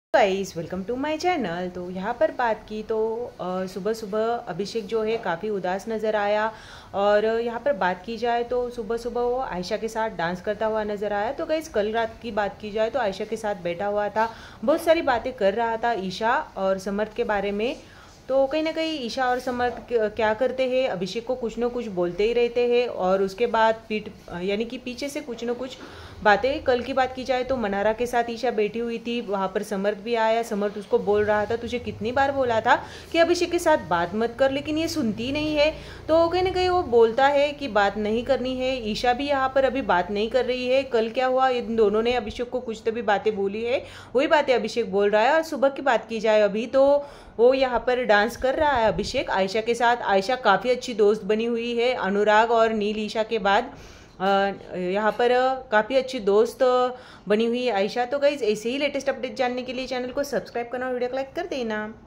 Guys welcome to my channel. तो यहाँ पर बात की तो सुबह सुबह अभिषेक जो है काफ़ी उदास नज़र आया। और यहाँ पर बात की जाए तो सुबह सुबह वो आयशा के साथ डांस करता हुआ नज़र आया। तो गाइस कल रात की बात की जाए तो आयशा के साथ बैठा हुआ था, बहुत सारी बातें कर रहा था ईशा और समर्थ के बारे में। तो कहीं ना कहीं ईशा और समर्थ क्या करते हैं, अभिषेक को कुछ ना कुछ बोलते ही रहते हैं और उसके बाद पीठ यानी कि पीछे से कुछ ना कुछ बातें। कल की बात की जाए तो मनारा के साथ ईशा बैठी हुई थी, वहाँ पर समर्थ भी आया। समर्थ उसको बोल रहा था तुझे कितनी बार बोला था कि अभिषेक के साथ बात मत कर, लेकिन ये सुनती नहीं है। तो कहीं ना कहीं वो बोलता है कि बात नहीं करनी है। ईशा भी यहाँ पर अभी बात नहीं कर रही है। कल क्या हुआ, इन दोनों ने अभिषेक को कुछ तो भी बातें बोली है, वही बातें अभिषेक बोल रहा है। और सुबह की बात की जाए अभी तो वो यहाँ पर डांस कर रहा है अभिषेक आयशा के साथ। आयशा काफ़ी अच्छी दोस्त बनी हुई है अनुराग और नील ईशा के बाद। यहाँ पर काफ़ी अच्छी दोस्त बनी हुई है आयशा। तो गाइज ऐसे ही लेटेस्ट अपडेट जानने के लिए चैनल को सब्सक्राइब करना और वीडियो को लाइक कर देना।